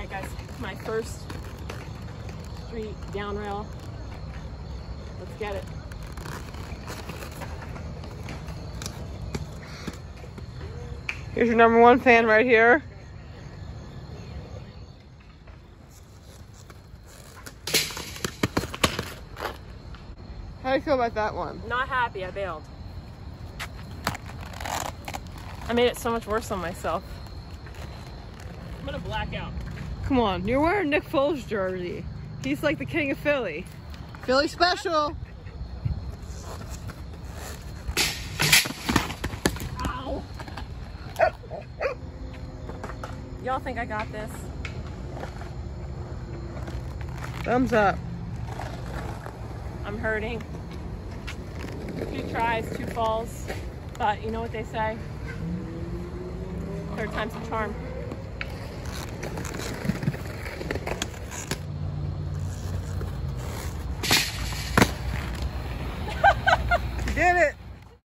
Alright guys, my first street down rail. Let's get it. Here's your #1 fan right here. How do you feel about that one? Not happy, I bailed. I made it so much worse on myself. I'm gonna black out. Come on, you're wearing Nick Foles' jersey. He's like the king of Philly. Philly special. Ow! Y'all think I got this? Thumbs up. I'm hurting. 2 tries, 2 falls. But you know what they say? 3rd time's the charm.